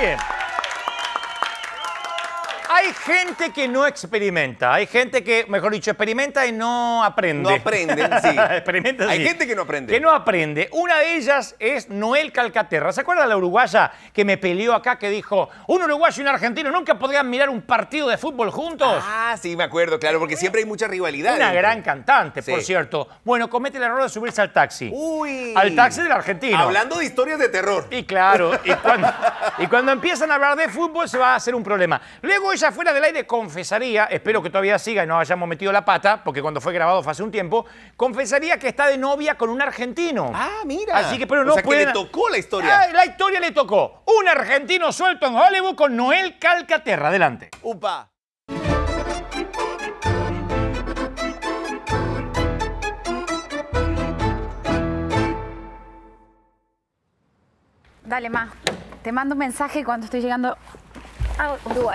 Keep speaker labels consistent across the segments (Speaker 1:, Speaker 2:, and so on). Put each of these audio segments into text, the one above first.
Speaker 1: bien. Hay gente que no experimenta, hay gente que, mejor dicho, experimenta y no aprende.
Speaker 2: No aprenden, sí.
Speaker 1: Experimenta,
Speaker 2: Hay
Speaker 1: sí.
Speaker 2: gente que no aprende.
Speaker 1: Que no aprende. Una de ellas es Noel Calcaterra. ¿Se acuerdan de la uruguaya que me peleó acá, que dijo, un uruguayo y un argentino nunca podrían mirar un partido de fútbol juntos?
Speaker 2: Ah, sí, me acuerdo, claro, porque siempre hay mucha rivalidad.
Speaker 1: Una gran cantante, por
Speaker 2: Sí.
Speaker 1: cierto. Bueno, comete el error de subirse al taxi.
Speaker 2: Uy.
Speaker 1: Al taxi del argentino.
Speaker 2: Hablando de historias de terror.
Speaker 1: Y claro, y cuando empiezan a hablar de fútbol se va a hacer un problema. Luego ella fuera del aire confesaría, espero que todavía siga y no hayamos metido la pata, porque cuando fue grabado fue hace un tiempo, confesaría que está de novia con un argentino.
Speaker 2: Ah, mira.
Speaker 1: Así que, pero no
Speaker 2: o sea,
Speaker 1: pueden...
Speaker 2: que le tocó la historia.
Speaker 1: La historia le tocó. Un argentino suelto en Hollywood con Noel Calcaterra. Adelante.
Speaker 2: Upa.
Speaker 3: Dale, Ma. Te mando un mensaje cuando estoy llegando a Uruguay.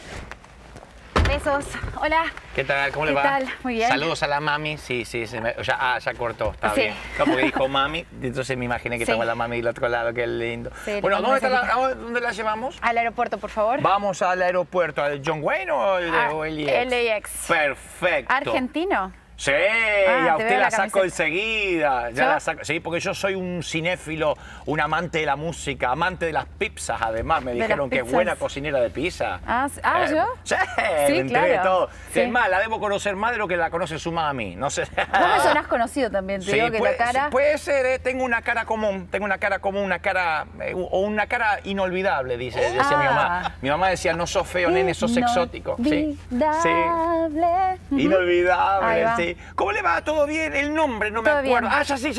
Speaker 3: Besos. Hola.
Speaker 1: ¿Qué tal? ¿Cómo le va?
Speaker 3: ¿Qué tal? Muy bien.
Speaker 1: Saludos a la mami. Sí, ya cortó, está
Speaker 3: Sí.
Speaker 1: bien. No, porque dijo mami, entonces me imaginé que
Speaker 3: Sí.
Speaker 1: estaba la mami del otro lado, qué lindo.
Speaker 3: Sí,
Speaker 1: Bueno,
Speaker 3: le mando
Speaker 1: ¿dónde la llevamos?
Speaker 3: Al aeropuerto, por favor.
Speaker 1: Vamos al aeropuerto, ¿al John Wayne o el LAX?
Speaker 3: LAX.
Speaker 1: Perfecto.
Speaker 3: ¿Argentino?
Speaker 1: Sí,
Speaker 3: Ah,
Speaker 1: y a
Speaker 3: te
Speaker 1: usted
Speaker 3: veo
Speaker 1: la
Speaker 3: la
Speaker 1: saco
Speaker 3: camiseta.
Speaker 1: enseguida. Ya
Speaker 3: ¿Yo?
Speaker 1: la saco. Sí, porque yo soy un cinéfilo, un amante de la música, amante de las pizzas, además. Me
Speaker 3: De
Speaker 1: dijeron
Speaker 3: las
Speaker 1: que es
Speaker 3: pizzas.
Speaker 1: buena cocinera de pizza.
Speaker 3: ¿Yo?
Speaker 1: Sí,
Speaker 3: Sí,
Speaker 1: me enteré de
Speaker 3: claro.
Speaker 1: todo.
Speaker 3: Sí.
Speaker 1: Es más, la debo conocer más de lo que la conoce su mami. No sé.
Speaker 3: Vos me sonás conocido también, te digo que la cara...
Speaker 1: puede ser, tengo una cara común, una cara, o una cara inolvidable, decía mi mamá. Mi mamá decía, no sos feo, nene, sos exótico. Sí.
Speaker 3: Inolvidable. Ujú.
Speaker 1: Inolvidable,
Speaker 3: Ahí va.
Speaker 1: sí. ¿Cómo le va? ¿Todo bien? El nombre, no me
Speaker 3: Todo
Speaker 1: acuerdo.
Speaker 3: bien.
Speaker 1: Ah, ya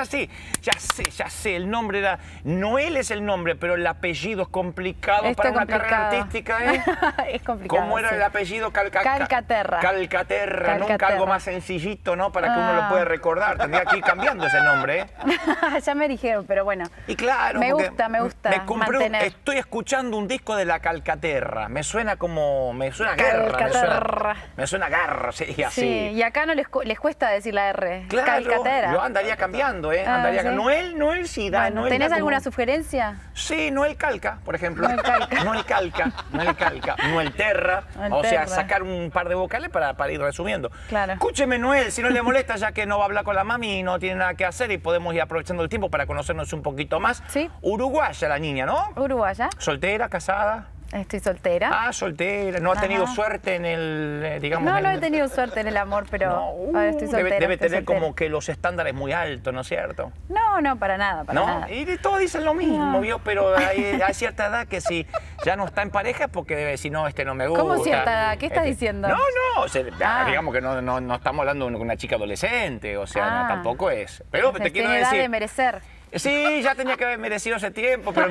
Speaker 1: sé. El nombre era... Noel es el nombre, pero el apellido es complicado
Speaker 3: Esto
Speaker 1: para
Speaker 3: es
Speaker 1: una carrera
Speaker 3: complicado.
Speaker 1: artística, ¿eh?
Speaker 3: Es complicado.
Speaker 1: ¿Cómo era
Speaker 3: sí.
Speaker 1: el apellido?
Speaker 3: Calcaterra.
Speaker 1: Calcaterra, nunca algo más sencillito, ¿no? Para que uno lo pueda recordar. Tendría que ir cambiando ese nombre, ¿eh?
Speaker 3: Ya me dijeron, pero bueno.
Speaker 1: Y claro,
Speaker 3: Me
Speaker 1: porque
Speaker 3: gusta
Speaker 1: me compré
Speaker 3: mantener.
Speaker 1: estoy escuchando un disco de la Calcaterra. Me suena guerra.
Speaker 3: Calcaterra.
Speaker 1: Me suena garra, sí, así.
Speaker 3: Sí, y acá no les cuesta decir la R.
Speaker 1: Claro,
Speaker 3: Calcaterra.
Speaker 1: yo andaría cambiando, ¿eh?
Speaker 3: Ah,
Speaker 1: Andaría
Speaker 3: ¿sí?
Speaker 1: Noel sí da.
Speaker 3: Bueno,
Speaker 1: Noel
Speaker 3: ¿tenés
Speaker 1: da como-
Speaker 3: alguna sugerencia?
Speaker 1: Sí, Noel Calca, por ejemplo.
Speaker 3: Noel Calca.
Speaker 1: Noel Calca. Noel Terra.
Speaker 3: Noel
Speaker 1: O sea,
Speaker 3: Terra.
Speaker 1: sacar un par de vocales para ir resumiendo.
Speaker 3: Claro.
Speaker 1: Escúcheme, Noel, si no le molesta, ya que no va a hablar con la mami y no tiene nada que hacer y podemos ir aprovechando el tiempo para conocernos un poquito más.
Speaker 3: Sí.
Speaker 1: Uruguaya la niña, ¿no?
Speaker 3: Uruguaya.
Speaker 1: ¿Soltera, casada?
Speaker 3: Estoy soltera.
Speaker 1: Ah, soltera. ¿No ha tenido suerte en el, digamos...
Speaker 3: No,
Speaker 1: en
Speaker 3: no
Speaker 1: el-
Speaker 3: he tenido suerte en el amor, pero
Speaker 1: No,
Speaker 3: ahora estoy soltera.
Speaker 1: debe
Speaker 3: estoy
Speaker 1: tener
Speaker 3: soltera.
Speaker 1: como que los estándares muy altos, ¿no es cierto?
Speaker 3: No, para nada, para
Speaker 1: ¿No?
Speaker 3: nada.
Speaker 1: Y todos dicen lo mismo,
Speaker 3: No.
Speaker 1: ¿vio? Pero hay cierta edad que si ya no está en pareja es porque debe decir, no, no me gusta.
Speaker 3: ¿Cómo cierta edad? ¿Qué estás diciendo?
Speaker 1: No, o sea,
Speaker 3: Ah.
Speaker 1: digamos que no estamos hablando de una chica adolescente, o sea, no,
Speaker 3: Ah.
Speaker 1: tampoco es. Pero te quiero
Speaker 3: Tiene edad
Speaker 1: decir...
Speaker 3: de merecer.
Speaker 1: Sí, ya tenía que haber merecido ese tiempo, pero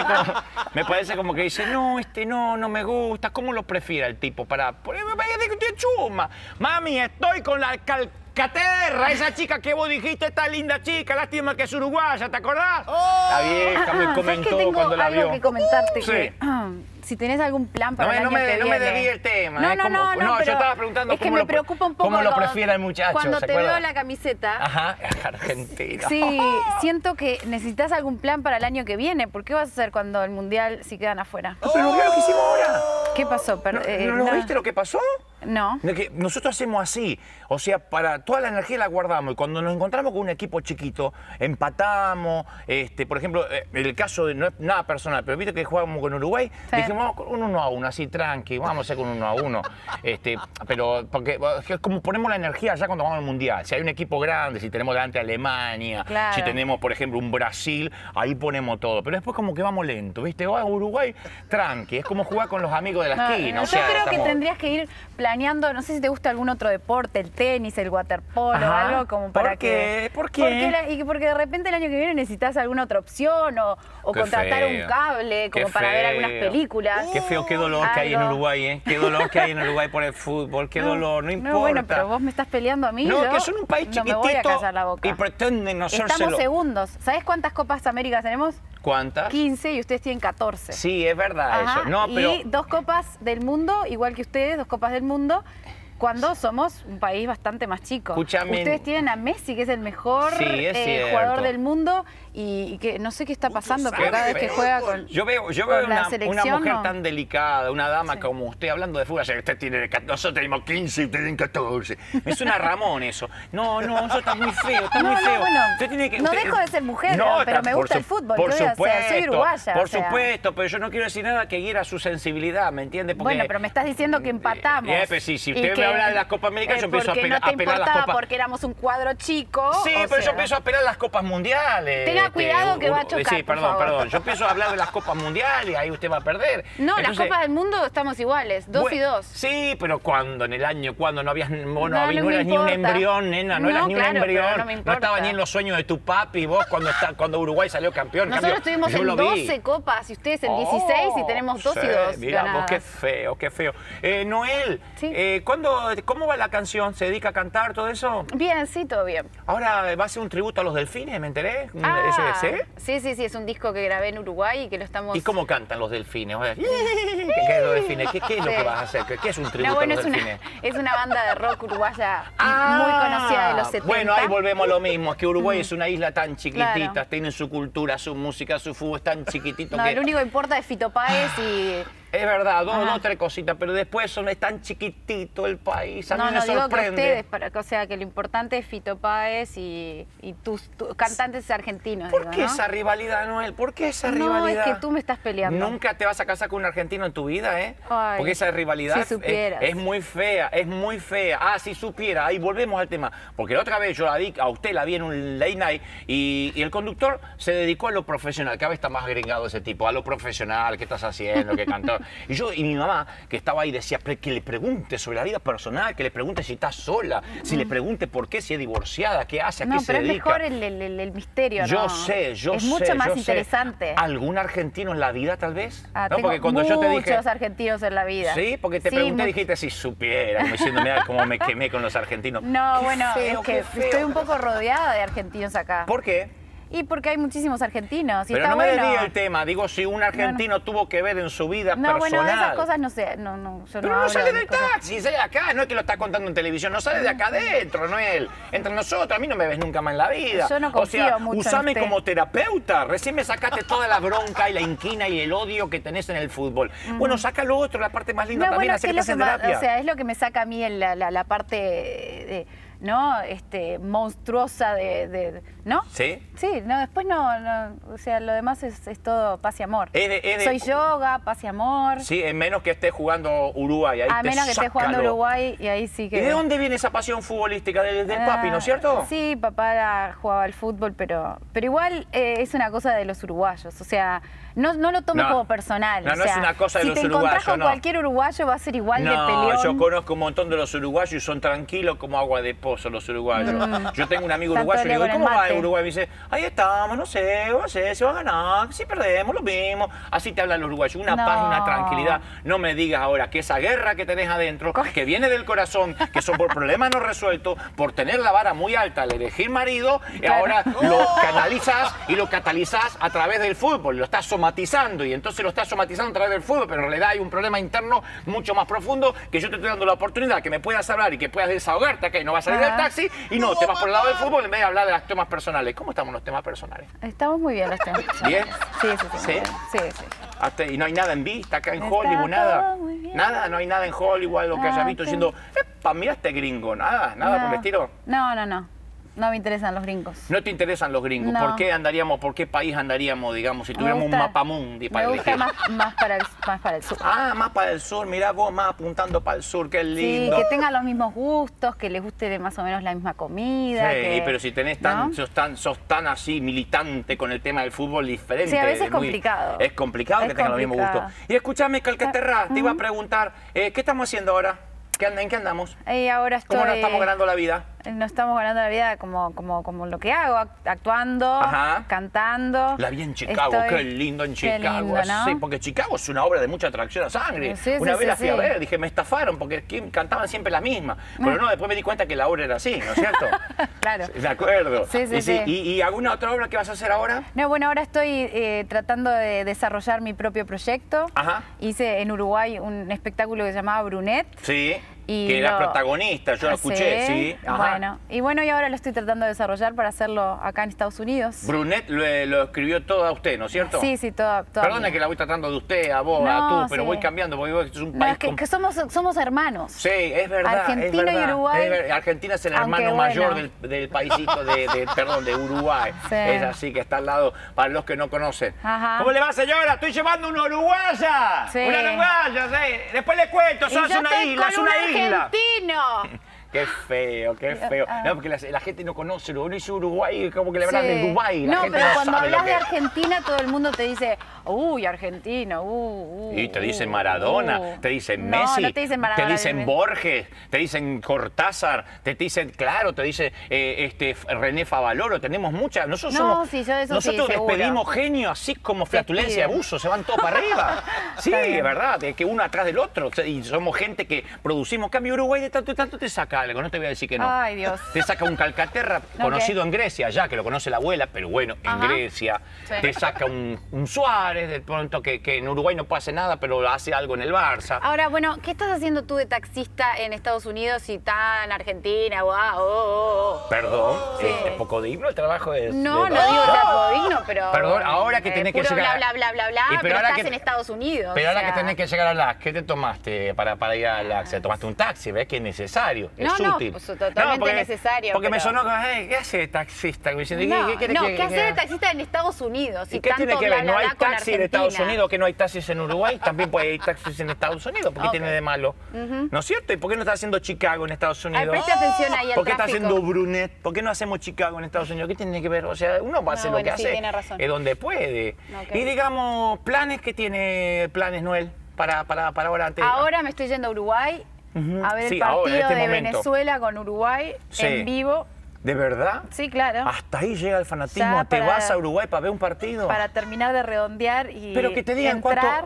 Speaker 1: me parece como que dice, no, no me gusta. ¿Cómo lo prefiere el tipo? Me parece que usted chuma. Mami, estoy con la Calcaterra, esa chica que vos dijiste, esta linda chica, lástima que es uruguaya, ¿te acordás? La vieja me
Speaker 3: ¿Sabes que
Speaker 1: comentó
Speaker 3: tengo
Speaker 1: cuando la
Speaker 3: algo
Speaker 1: vio.
Speaker 3: que comentarte?
Speaker 1: Sí.
Speaker 3: Que, si tenés algún plan para el año
Speaker 1: No
Speaker 3: que
Speaker 1: me
Speaker 3: viene.
Speaker 1: desvíe el tema.
Speaker 3: No,
Speaker 1: ¿eh?
Speaker 3: no, no,
Speaker 1: yo
Speaker 3: pero
Speaker 1: estaba preguntando
Speaker 3: es que
Speaker 1: cómo
Speaker 3: me
Speaker 1: lo,
Speaker 3: preocupa un poco
Speaker 1: cómo lo prefiere el muchacho.
Speaker 3: Cuando
Speaker 1: ¿se
Speaker 3: te
Speaker 1: acuerda?
Speaker 3: veo la camiseta.
Speaker 1: Ajá, Argentina.
Speaker 3: Sí, siento que necesitas algún plan para el año que viene. ¿Por qué vas a hacer cuando el Mundial si quedan afuera?
Speaker 1: Pero no vio lo que hicimos ahora.
Speaker 3: ¿Qué pasó?
Speaker 1: ¿No viste lo que pasó?
Speaker 3: No.
Speaker 1: De que nosotros hacemos así, o sea, para toda la energía la guardamos y cuando nos encontramos con un equipo chiquito, empatamos, por ejemplo, en el caso de, no es nada personal, pero viste que jugamos con Uruguay,
Speaker 3: Sí.
Speaker 1: dijimos, vamos con un 1-1, así tranqui, vamos a hacer con un 1-1, pero porque es como ponemos la energía ya cuando vamos al Mundial, si hay un equipo grande, si tenemos delante a Alemania,
Speaker 3: Claro.
Speaker 1: si tenemos, por ejemplo, un Brasil, ahí ponemos todo, pero después como que vamos lento, viste, va a Uruguay, tranqui, es como jugar con los amigos de la esquina, o
Speaker 3: yo
Speaker 1: sea,
Speaker 3: creo que
Speaker 1: estamos-
Speaker 3: tendrías que ir planeando, no sé si te gusta algún otro deporte, el tenis, el waterpolo,
Speaker 1: Ajá.
Speaker 3: algo como para
Speaker 1: ¿Por
Speaker 3: que...
Speaker 1: qué? ¿Por qué?
Speaker 3: Porque de repente el año que viene necesitas alguna otra opción o
Speaker 1: Qué
Speaker 3: contratar
Speaker 1: feo.
Speaker 3: un cable como
Speaker 1: Qué
Speaker 3: para ver algunas
Speaker 1: feo.
Speaker 3: películas.
Speaker 1: Qué feo, qué dolor que hay en
Speaker 3: Algo.
Speaker 1: Uruguay, ¿eh? Qué dolor que hay en Uruguay por el fútbol, qué dolor, no importa.
Speaker 3: No, bueno, pero vos me estás peleando a mí.
Speaker 1: No,
Speaker 3: yo
Speaker 1: que son un país
Speaker 3: no
Speaker 1: chiquitito
Speaker 3: me voy a callar la boca.
Speaker 1: y pretenden no
Speaker 3: Estamos
Speaker 1: hacérselo.
Speaker 3: segundos. ¿Sabés cuántas Copas Américas tenemos?
Speaker 1: ¿Cuántas?
Speaker 3: 15 y ustedes tienen 14.
Speaker 1: Sí, es verdad
Speaker 3: Ajá,
Speaker 1: eso. No, pero
Speaker 3: y 2 Copas del Mundo, igual que ustedes, 2 Copas del Mundo. cuando somos un país bastante más chico.
Speaker 1: Escúchame.
Speaker 3: Ustedes tienen a Messi, que es el mejor
Speaker 1: Sí, es cierto.
Speaker 3: jugador del mundo, y que no sé qué está pasando, pero cada vez que juega con
Speaker 1: Yo veo
Speaker 3: con la
Speaker 1: una
Speaker 3: selección,
Speaker 1: mujer
Speaker 3: ¿no?
Speaker 1: tan delicada, una dama
Speaker 3: Sí.
Speaker 1: como usted, hablando de fútbol, usted tiene, nosotros tenemos 15 y ustedes tienen 14. Me suena Ramón eso. No, eso está muy feo, está muy feo.
Speaker 3: Bueno,
Speaker 1: Usted tiene que,
Speaker 3: no
Speaker 1: usted-
Speaker 3: dejo de ser mujer, pero
Speaker 1: está-
Speaker 3: me
Speaker 1: por
Speaker 3: gusta
Speaker 1: su-
Speaker 3: el fútbol.
Speaker 1: Por
Speaker 3: ¿Qué voy a hacer?
Speaker 1: supuesto,
Speaker 3: Soy uruguaya.
Speaker 1: por
Speaker 3: o sea.
Speaker 1: supuesto, pero yo no quiero decir nada que hiera su sensibilidad, ¿me entiende? Porque,
Speaker 3: Bueno, pero me estás diciendo que empatamos.
Speaker 1: pues sí, si
Speaker 3: Y
Speaker 1: usted me habla de las Copas Américas, yo empiezo a
Speaker 3: porque no te
Speaker 1: apelar a las
Speaker 3: importaba
Speaker 1: Copas.
Speaker 3: porque éramos un cuadro chico.
Speaker 1: Sí,
Speaker 3: o
Speaker 1: pero yo
Speaker 3: sea.
Speaker 1: empiezo a apelar a las Copas Mundiales.
Speaker 3: Tenga cuidado que va a chocar,
Speaker 1: Sí,
Speaker 3: por
Speaker 1: perdón,
Speaker 3: favor.
Speaker 1: perdón. Yo empiezo a hablar de las Copas Mundiales y ahí usted va a perder.
Speaker 3: No,
Speaker 1: Entonces,
Speaker 3: las Copas del Mundo estamos iguales, 2 y 2.
Speaker 1: Sí, pero ¿cuándo? En el año, cuando no habías, vos
Speaker 3: No me
Speaker 1: eras ni un
Speaker 3: importa.
Speaker 1: embrión, nena, no,
Speaker 3: No,
Speaker 1: eras ni
Speaker 3: claro,
Speaker 1: un embrión.
Speaker 3: pero no me importa.
Speaker 1: estaba ni en los sueños de tu papi, vos cuando Uruguay salió campeón.
Speaker 3: Nosotros estuvimos
Speaker 1: yo
Speaker 3: en
Speaker 1: lo vi.
Speaker 3: 12 copas y ustedes en 16 y tenemos 2 y 2
Speaker 1: Mira, vos
Speaker 3: ganadas.
Speaker 1: qué feo, qué feo. Noel,
Speaker 3: Sí.
Speaker 1: ¿cómo va la canción? ¿Se dedica a cantar todo eso?
Speaker 3: Bien, sí, todo bien.
Speaker 1: Ahora va a ser un tributo a los delfines, ¿me enteré?
Speaker 3: Ah,
Speaker 1: ¿Eso es,
Speaker 3: sí, es un disco que grabé en Uruguay y que lo estamos...
Speaker 1: ¿Y cómo cantan los delfines? A ver, ¿qué es los delfines? ¿Qué es lo que
Speaker 3: Sí.
Speaker 1: vas a hacer? ¿Qué es un tributo
Speaker 3: No, bueno,
Speaker 1: a los
Speaker 3: es
Speaker 1: delfines?
Speaker 3: una banda de rock uruguaya muy conocida de los 70.
Speaker 1: Bueno, ahí volvemos a lo mismo, es que Uruguay es una isla tan chiquitita,
Speaker 3: Claro.
Speaker 1: tiene su cultura, su música, su fútbol, es tan chiquitito
Speaker 3: No,
Speaker 1: que...
Speaker 3: lo único que importa es Fito Páez y...
Speaker 1: Es verdad, dos
Speaker 3: Ajá.
Speaker 1: o tres cositas, pero después es tan chiquitito el país, a mí
Speaker 3: No,
Speaker 1: me
Speaker 3: digo que
Speaker 1: sorprende.
Speaker 3: ustedes, o sea, que lo importante es Fito Páez y tus cantantes argentinos.
Speaker 1: ¿Por
Speaker 3: digo,
Speaker 1: qué
Speaker 3: ¿no?
Speaker 1: esa rivalidad, Noel? ¿Por qué esa
Speaker 3: No,
Speaker 1: rivalidad?
Speaker 3: es que tú me estás peleando.
Speaker 1: Nunca te vas a casar con un argentino en tu vida, ¿eh?
Speaker 3: Ay,
Speaker 1: porque esa rivalidad
Speaker 3: si supieras.
Speaker 1: es muy fea, es muy fea. Ah, si supiera, ahí volvemos al tema. Porque la otra vez yo a usted la vi en un late night y el conductor se dedicó a lo profesional. Cada vez está más gringado ese tipo, a lo profesional, qué estás haciendo, qué cantó. Y mi mamá, que estaba ahí, decía que le pregunte sobre la vida personal, que le pregunte si está sola, si le pregunte por qué, si es divorciada, qué hace, a
Speaker 3: No,
Speaker 1: qué se
Speaker 3: pero es
Speaker 1: dedica.
Speaker 3: mejor el misterio,
Speaker 1: Yo
Speaker 3: ¿no?
Speaker 1: sé,
Speaker 3: Es mucho más interesante.
Speaker 1: ¿Algún argentino en la vida, tal vez?
Speaker 3: Ah,
Speaker 1: ¿No?
Speaker 3: tengo
Speaker 1: Porque cuando yo te dije...
Speaker 3: muchos argentinos en la vida.
Speaker 1: Sí, porque te
Speaker 3: Sí,
Speaker 1: pregunté y
Speaker 3: mucho.
Speaker 1: dijiste si supiera, como diciendo, mira cómo me quemé con los argentinos.
Speaker 3: No,
Speaker 1: Qué
Speaker 3: bueno,
Speaker 1: feo,
Speaker 3: es que
Speaker 1: qué feo.
Speaker 3: estoy un poco rodeada de argentinos acá.
Speaker 1: ¿Por qué?
Speaker 3: Y porque hay muchísimos argentinos. Y
Speaker 1: Pero
Speaker 3: está
Speaker 1: no me
Speaker 3: bueno.
Speaker 1: desvíe el tema. Digo, si un argentino tuvo que ver en su vida
Speaker 3: No,
Speaker 1: personal.
Speaker 3: bueno, de esas cosas no sé. No, yo
Speaker 1: Pero no
Speaker 3: hablo
Speaker 1: sale
Speaker 3: de
Speaker 1: del
Speaker 3: cosas.
Speaker 1: taxi, sale de acá. No es que lo está contando en televisión, no sale de acá adentro, Noel. Entre nosotros, a mí no me ves nunca más en la vida.
Speaker 3: Yo no
Speaker 1: O sea,
Speaker 3: confío mucho en
Speaker 1: usame
Speaker 3: usted.
Speaker 1: como terapeuta. Recién me sacaste toda la bronca y la inquina y el odio que tenés en el fútbol. Bueno, saca lo otro, la parte más linda
Speaker 3: No,
Speaker 1: también,
Speaker 3: bueno,
Speaker 1: hacer
Speaker 3: ¿qué es
Speaker 1: clases
Speaker 3: lo
Speaker 1: de
Speaker 3: que
Speaker 1: terapia.
Speaker 3: o sea, es lo que me saca a mí en la parte ¿no? Monstruosa ¿no?
Speaker 1: ¿Sí?
Speaker 3: Sí, no, después no, o sea, lo demás es todo paz y amor. Soy yoga, paz y amor.
Speaker 1: Sí, en menos que esté jugando Uruguay. Ahí
Speaker 3: A
Speaker 1: te
Speaker 3: menos que esté jugando
Speaker 1: sácalo.
Speaker 3: Uruguay y ahí sí que...
Speaker 1: ¿Y de dónde viene esa pasión futbolística? Del papi, ¿no es cierto?
Speaker 3: Sí, papá jugaba al fútbol, pero igual es una cosa de los uruguayos. O sea, no lo tomes
Speaker 1: No.
Speaker 3: como personal.
Speaker 1: No,
Speaker 3: o
Speaker 1: no es
Speaker 3: sea,
Speaker 1: una cosa de
Speaker 3: si
Speaker 1: los
Speaker 3: te encontrás
Speaker 1: uruguayos,
Speaker 3: con
Speaker 1: no.
Speaker 3: cualquier uruguayo va a ser igual de
Speaker 1: No,
Speaker 3: peleón.
Speaker 1: yo conozco un montón de los uruguayos y son tranquilos como agua de pozo los uruguayos. Yo tengo un amigo
Speaker 3: Están
Speaker 1: uruguayo y le digo,
Speaker 3: todo el día
Speaker 1: ¿cómo
Speaker 3: con el
Speaker 1: va
Speaker 3: mate.
Speaker 1: Uruguay? Me dice, ahí estamos, no sé, se va a ganar, si perdemos, lo mismo. Así te hablan los uruguayos, una
Speaker 3: No.
Speaker 1: paz y una tranquilidad. No me digas ahora que esa guerra que tenés adentro, que viene del corazón, que son por problemas no resueltos, por tener la vara muy alta al elegir marido, y
Speaker 3: Claro.
Speaker 1: ahora lo canalizas y lo catalizás a través del fútbol, lo estás somatizando y entonces lo estás somatizando a través del fútbol, pero en realidad hay un problema interno mucho más profundo que yo te estoy dando la oportunidad que me puedas hablar y que puedas desahogarte acá y no vas a salir del
Speaker 3: Ajá.
Speaker 1: taxi y no, te vas por el lado del fútbol en vez de hablar de los temas personales. ¿Cómo estamos los temas personales?
Speaker 3: Estamos muy bien los temas.
Speaker 1: ¿Bien?
Speaker 3: Sí, sí, sí.
Speaker 1: ¿Sí?
Speaker 3: Sí.
Speaker 1: Y no hay nada en vista acá en
Speaker 3: Está
Speaker 1: Hollywood, nada.
Speaker 3: todo muy bien.
Speaker 1: Nada, no hay nada en Hollywood, lo que haya visto diciendo, mira este gringo, nada por el estilo.
Speaker 3: No. No me interesan los gringos.
Speaker 1: No te interesan los gringos.
Speaker 3: No.
Speaker 1: ¿Por qué país andaríamos, digamos, si
Speaker 3: Me
Speaker 1: tuviéramos un
Speaker 3: gusta-
Speaker 1: mapa mundi para
Speaker 3: Me gusta
Speaker 1: elegir?
Speaker 3: más para el sur.
Speaker 1: Ah, más para el sur, mirá vos más apuntando para el sur, qué
Speaker 3: Sí,
Speaker 1: lindo.
Speaker 3: que tengan los mismos gustos, que les guste más o menos la misma comida.
Speaker 1: Sí,
Speaker 3: que-
Speaker 1: pero si tenés
Speaker 3: ¿no?
Speaker 1: sos tan así militante con el tema del fútbol diferente.
Speaker 3: Sí, a veces es
Speaker 1: muy-
Speaker 3: complicado.
Speaker 1: Es complicado
Speaker 3: Es
Speaker 1: que tengan los mismos
Speaker 3: complicado.
Speaker 1: gustos. Y escúchame, Calcaterra, te iba a preguntar, ¿qué estamos haciendo ahora? ¿En qué andamos?
Speaker 3: Y ahora estoy...
Speaker 1: ¿Cómo nos estamos ganando la vida?
Speaker 3: Nos estamos ganando la vida como lo que hago, actuando,
Speaker 1: Ajá.
Speaker 3: cantando.
Speaker 1: La vi en Chicago,
Speaker 3: Estoy-
Speaker 1: qué lindo en
Speaker 3: Qué
Speaker 1: Chicago.
Speaker 3: lindo, ¿no?
Speaker 1: Sí, porque Chicago es una obra de mucha atracción a sangre.
Speaker 3: Sí,
Speaker 1: una
Speaker 3: sí,
Speaker 1: vez la
Speaker 3: sí,
Speaker 1: fui a
Speaker 3: sí.
Speaker 1: ver, dije, me estafaron porque cantaban siempre la misma. Pero no, después me di cuenta que la obra era así, ¿no es cierto?
Speaker 3: Claro.
Speaker 1: De acuerdo.
Speaker 3: Sí, sí, sí.
Speaker 1: ¿Y alguna otra obra que vas a hacer ahora?
Speaker 3: No, bueno, ahora estoy tratando de desarrollar mi propio proyecto.
Speaker 1: Ajá.
Speaker 3: Hice en Uruguay un espectáculo que se llamaba Brunet.
Speaker 1: Sí. que era protagonista, yo lo escuché, sí.
Speaker 3: Ajá. Bueno, y ahora lo estoy tratando de desarrollar para hacerlo acá en Estados Unidos.
Speaker 1: Brunet lo escribió todo a usted, ¿no es cierto?
Speaker 3: Sí, toda.
Speaker 1: Perdona que la voy tratando de usted, a vos, a tú, pero voy cambiando, porque es un país...
Speaker 3: No, es que somos hermanos.
Speaker 1: Sí, es verdad.
Speaker 3: Argentina
Speaker 1: es verdad,
Speaker 3: y Uruguay.
Speaker 1: Argentina es el hermano mayor del paísito de Uruguay.
Speaker 3: Sí.
Speaker 1: Es así, que está al lado, para los que no conocen.
Speaker 3: Ajá.
Speaker 1: ¿Cómo le va, señora? Estoy llevando una uruguaya.
Speaker 3: Sí.
Speaker 1: Una uruguaya, sí. Después le cuento, sos una isla, es una isla.
Speaker 3: Argentino.
Speaker 1: Qué feo, qué feo. No, porque la gente no conoce, uno dice Uruguay, como que le hablan de Dubái.
Speaker 3: No, pero cuando hablas de Argentina, todo el mundo te dice, uy, Argentina,
Speaker 1: Y te dicen Maradona, te dicen Messi,
Speaker 3: no te dicen Maradona,
Speaker 1: te dicen Borges, te dicen Cortázar, te dicen, claro, te dice René Favaloro, tenemos muchas. Nosotros despedimos genios así como flatulencia y abuso, se van todos para arriba. Sí, es verdad, es que uno atrás del otro. Y somos gente que producimos cambio. Uruguay de tanto y tanto te saca algo, no te voy a decir que no.
Speaker 3: Ay, Dios.
Speaker 1: Te saca un Calcaterra, conocido en Grecia, ya que lo conoce la abuela, pero bueno, en Grecia.
Speaker 3: Sí.
Speaker 1: Te saca un Suárez, de pronto que en Uruguay no puede hacer nada, pero hace algo en el Barça.
Speaker 3: Ahora, bueno, ¿qué estás haciendo tú de taxista en Estados Unidos y tan Argentina?
Speaker 1: Perdón, es poco digno el trabajo de...
Speaker 3: No digo poco digno, pero...
Speaker 1: Perdón, ahora que tenés que llegar...
Speaker 3: bla, pero estás en Estados Unidos.
Speaker 1: Pero ahora que tenés que llegar a LAX, ¿qué te tomaste para ir a LAX? ¿Te tomaste un taxi? ¿Ves que es necesario? Es útil.
Speaker 3: Pues, totalmente necesario.
Speaker 1: Porque me sonó como, ¿qué hace de taxista?
Speaker 3: ¿Qué hace de taxista en Estados Unidos?
Speaker 1: ¿Y qué tiene que ver? ¿No hay taxi en Estados Unidos? ¿Que no hay taxis en Uruguay? También puede haber taxis en Estados Unidos. ¿Por qué tiene de malo? ¿No es cierto? ¿Y por qué no está haciendo Chicago en Estados Unidos?
Speaker 3: Preste atención ahí al
Speaker 1: ¿Por qué está
Speaker 3: tráfico?
Speaker 1: haciendo Brunet? ¿Por qué no hacemos Chicago en Estados Unidos? ¿Qué tiene que ver? O sea, uno va a hacer lo que hace.
Speaker 3: Tiene razón.
Speaker 1: Es donde puede.
Speaker 3: Okay.
Speaker 1: Y digamos, planes que tiene Noel para ahora antes.
Speaker 3: Ahora me estoy yendo a Uruguay a ver el partido de Venezuela con Uruguay en vivo.
Speaker 1: ¿De verdad?
Speaker 3: Sí, claro.
Speaker 1: Hasta ahí llega el fanatismo. ¿Te vas a Uruguay para ver un partido?
Speaker 3: Para terminar de redondear y
Speaker 1: pero que te digan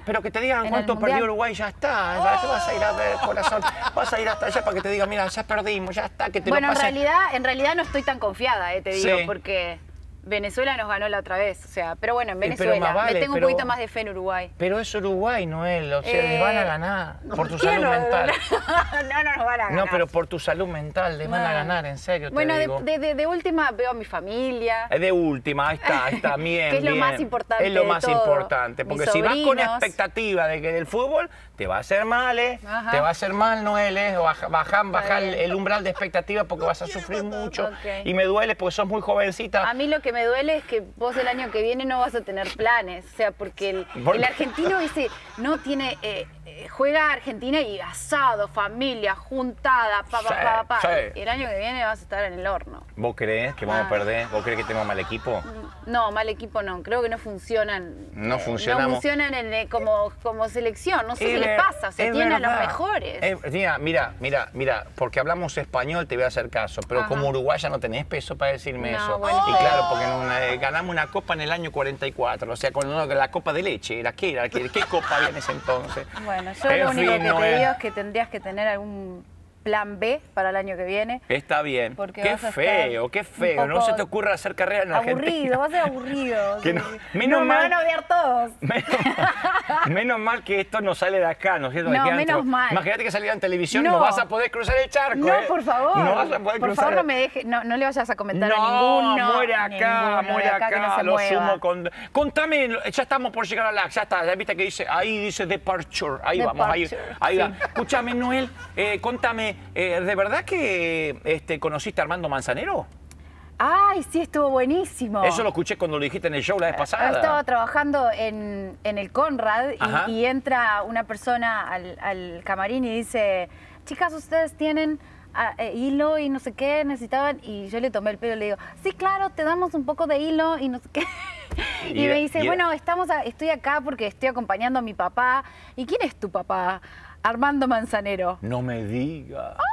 Speaker 1: cuánto perdió Uruguay, ya está. Ya te vas a ir a ver, corazón. Vas a ir hasta allá para que te digan, mira, ya perdimos, ya está. Que te
Speaker 3: bueno, en realidad no estoy tan confiada, te digo, porque Venezuela nos ganó la otra vez, o sea, pero bueno, en Venezuela. Me tengo un poquito más de fe en Uruguay.
Speaker 1: Pero es Uruguay, Noel, o sea, les van a ganar por tu salud mental.
Speaker 3: No nos van a ganar.
Speaker 1: No, pero por tu salud mental, les van a ganar, en serio.
Speaker 3: Bueno,
Speaker 1: te digo.
Speaker 3: de última veo a mi familia.
Speaker 1: De última, ahí está bien.
Speaker 3: Que es lo más importante.
Speaker 1: Es lo más
Speaker 3: de todo.
Speaker 1: Importante, porque si vas con expectativa de que del fútbol, te va a hacer mal, te va a hacer mal, Noel, bajar el umbral de expectativa porque vas a sufrir mucho. Y me duele porque sos muy jovencita.
Speaker 3: A mí lo que me duele es que vos el año que viene no vas a tener planes, o sea, porque el argentino ese no tiene, juega Argentina y asado, familia, juntada, y el año que viene vas a estar en el horno.
Speaker 1: ¿Vos creés que vamos a perder? ¿Vos creés que tenemos mal equipo?
Speaker 3: No, mal equipo no, creo que no funcionan.
Speaker 1: No funcionamos.
Speaker 3: No funcionan como selección, no sé qué les pasa, o sea, tienen a los mejores.
Speaker 1: Mira, porque hablamos español te voy a hacer caso, pero como uruguaya no tenés peso para decirme eso.
Speaker 3: Bueno,
Speaker 1: y claro, porque ganamos una copa en el año 44, o sea, cuando la copa de leche, ¿qué copa había en ese entonces?
Speaker 3: Bueno, yo lo único que te digo es que tendrías que tener algún plan B para el año que viene.
Speaker 1: Está bien. Qué feo. No se te ocurra hacer carrera en Argentina.
Speaker 3: Va a ser aburrido.
Speaker 1: Menos mal,
Speaker 3: me van a odiar todos.
Speaker 1: Menos mal que esto no sale de acá, ¿no es cierto?
Speaker 3: No, menos mal.
Speaker 1: Imagínate que saliera en televisión y no vas a poder cruzar el charco.
Speaker 3: No, por favor.
Speaker 1: No vas a poder cruzar.
Speaker 3: Por favor, no me dejes, no le vayas a comentar a ninguno.
Speaker 1: Muere acá, que no lo sumo con... Contame, ya estamos por llegar a LAX, ya está, ya viste que dice departure. Ahí vamos, ahí va. Escúchame, Noel, contame, ¿de verdad que conociste a Armando Manzanero?
Speaker 3: Ay, sí, estuvo buenísimo.
Speaker 1: Eso lo escuché cuando lo dijiste en el show la vez pasada.
Speaker 3: Estaba trabajando en el Conrad y entra una persona al camarín y dice, chicas, ustedes tienen hilo y no sé qué necesitaban, y yo le tomé el pelo y le digo, sí, claro, te damos un poco de hilo y no sé qué. Y me dice, bueno, estoy acá porque estoy acompañando a mi papá. ¿Y quién es tu papá? Armando Manzanero.
Speaker 1: No me digas.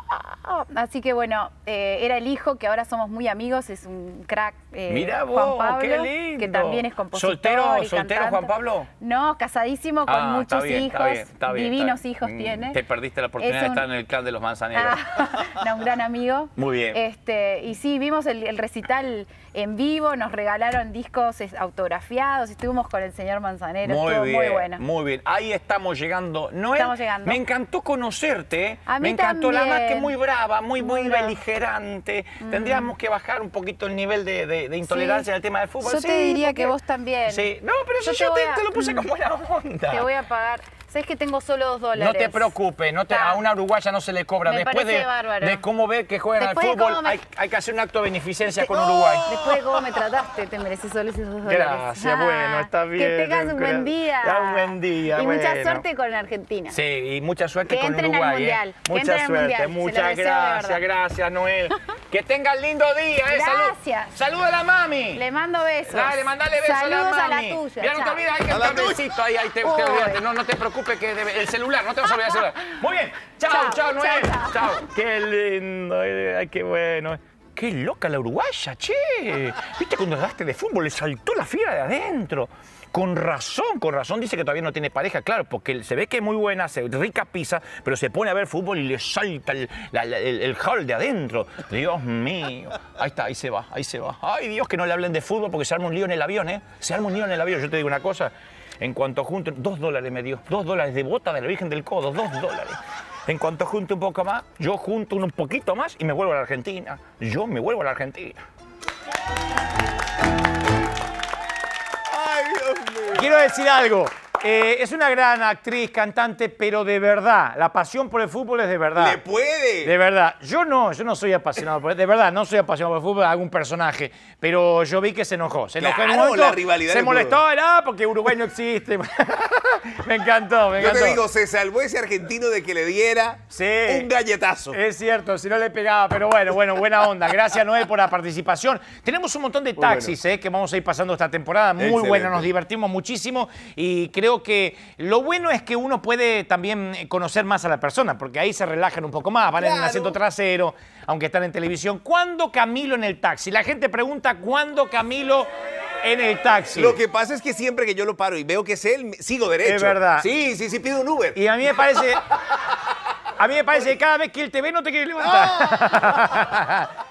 Speaker 3: Así que bueno, era el hijo, que ahora somos muy amigos, es un crack.
Speaker 1: Mira vos,
Speaker 3: Juan Pablo,
Speaker 1: qué lindo.
Speaker 3: que también es compositor.
Speaker 1: ¿Soltero,
Speaker 3: y
Speaker 1: soltero
Speaker 3: cantante.
Speaker 1: Juan Pablo?
Speaker 3: No, casadísimo, con muchos hijos,
Speaker 1: está bien,
Speaker 3: divinos
Speaker 1: está bien.
Speaker 3: hijos tiene.
Speaker 1: Te perdiste la oportunidad de estar en el clan de los manzaneros.
Speaker 3: No, un gran amigo.
Speaker 1: Muy bien.
Speaker 3: Y sí, vimos el recital en vivo, nos regalaron discos autografiados, estuvimos con el señor Manzanero, estuvo muy bueno.
Speaker 1: Muy bien, ahí estamos llegando. Noel,
Speaker 3: Estamos llegando.
Speaker 1: me encantó conocerte,
Speaker 3: A mí
Speaker 1: me encantó
Speaker 3: también.
Speaker 1: la más que muy brava, muy
Speaker 3: brava.
Speaker 1: beligerante. Tendríamos que bajar un poquito el nivel de intolerancia en el tema del fútbol.
Speaker 3: Yo te diría que vos también.
Speaker 1: Sí, no, pero
Speaker 3: Yo
Speaker 1: yo
Speaker 3: te
Speaker 1: te lo puse con buena onda.
Speaker 3: Te voy a pagar. ¿Sabes que tengo solo $2?
Speaker 1: No te preocupes, a una uruguaya no se le cobra.
Speaker 3: Me
Speaker 1: Después
Speaker 3: parece bárbaro.
Speaker 1: de cómo ver que juegan al
Speaker 3: Después de
Speaker 1: fútbol,
Speaker 3: cómo me-
Speaker 1: hay que hacer un acto de beneficencia con Uruguay.
Speaker 3: Después de cómo me trataste, te mereces solo esos $2.
Speaker 1: Gracias, bueno, está bien.
Speaker 3: Que tengas un buen día.
Speaker 1: Un buen día,
Speaker 3: Y mucha
Speaker 1: bueno.
Speaker 3: suerte con Argentina.
Speaker 1: Sí, y mucha suerte
Speaker 3: Que
Speaker 1: con
Speaker 3: entren al
Speaker 1: Uruguay.
Speaker 3: Mundial, que
Speaker 1: Mucha
Speaker 3: entren al
Speaker 1: suerte,
Speaker 3: Mundial, se lo
Speaker 1: muchas
Speaker 3: deseo de
Speaker 1: gracias,
Speaker 3: verdad.
Speaker 1: gracias, Noel. Que tengan lindo día,
Speaker 3: Gracias.
Speaker 1: Saluda a la mami.
Speaker 3: Le mando besos.
Speaker 1: Dale, mandale besos
Speaker 3: Saludos
Speaker 1: a la
Speaker 3: a la
Speaker 1: mami.
Speaker 3: tuya.
Speaker 1: Mira, no te
Speaker 3: chao.
Speaker 1: olvides, hay que el cablecito ahí, te
Speaker 3: Uy.
Speaker 1: olvidaste. No te preocupes que el celular, no te vas a olvidar el celular. Muy bien, chao,
Speaker 3: Chao,
Speaker 1: chao, Noel.
Speaker 3: chao,
Speaker 1: Chao. Qué lindo, ay, qué bueno. Qué loca la uruguaya, che. ¿Viste cuando hablaste de fútbol? Le saltó la fiera de adentro. Con razón dice que todavía no tiene pareja, claro, porque se ve que es muy buena, hace rica pizza, pero se pone a ver fútbol y le salta el hall de adentro. Dios mío. Ahí está, ahí se va. Ay, Dios, que no le hablen de fútbol porque se arma un lío en el avión, ¿eh? Se arma un lío en el avión. Yo te digo una cosa, en cuanto junto, $2 me dio, $2 de bota de la Virgen del Codo, $2. En cuanto junte un poco más, yo junto un poquito más y me vuelvo a la Argentina. Yo me vuelvo a la Argentina.
Speaker 2: Ay, Dios mío.
Speaker 4: Quiero decir algo. Es una gran actriz, cantante, pero de verdad, la pasión por el fútbol es de verdad.
Speaker 2: ¡Le puede!
Speaker 4: De verdad. Yo no soy apasionado por de verdad, no soy apasionado por el fútbol, hago un personaje. Pero yo vi que se enojó. Se enojó en un
Speaker 2: Claro,
Speaker 4: momento,
Speaker 2: la rivalidad
Speaker 4: se
Speaker 2: del
Speaker 4: molestó,
Speaker 2: fútbol.
Speaker 4: porque Uruguay no existe. Me encantó, me
Speaker 2: Yo
Speaker 4: encantó.
Speaker 2: te digo, se salvó ese argentino de que le diera
Speaker 4: Sí.
Speaker 2: un galletazo.
Speaker 4: Es cierto, si no le pegaba, pero bueno, buena onda. Gracias, Noel, por la participación. Tenemos un montón de taxis que vamos a ir pasando esta temporada. Muy
Speaker 2: Excelente.
Speaker 4: buena, nos divertimos muchísimo y creo que lo bueno es que uno puede también conocer más a la persona, porque ahí se relajan un poco más, van en el
Speaker 2: Claro.
Speaker 4: asiento trasero, aunque están en televisión. ¿Cuándo Camilo en el taxi? La gente pregunta, ¿cuándo Camilo en el taxi?
Speaker 2: Lo que pasa es que siempre que yo lo paro y veo que es él, sigo derecho.
Speaker 4: Es verdad.
Speaker 2: Sí, pido un Uber.
Speaker 4: Y a mí me parece... A mí me parece que cada vez que él te ve no te quiere levantar.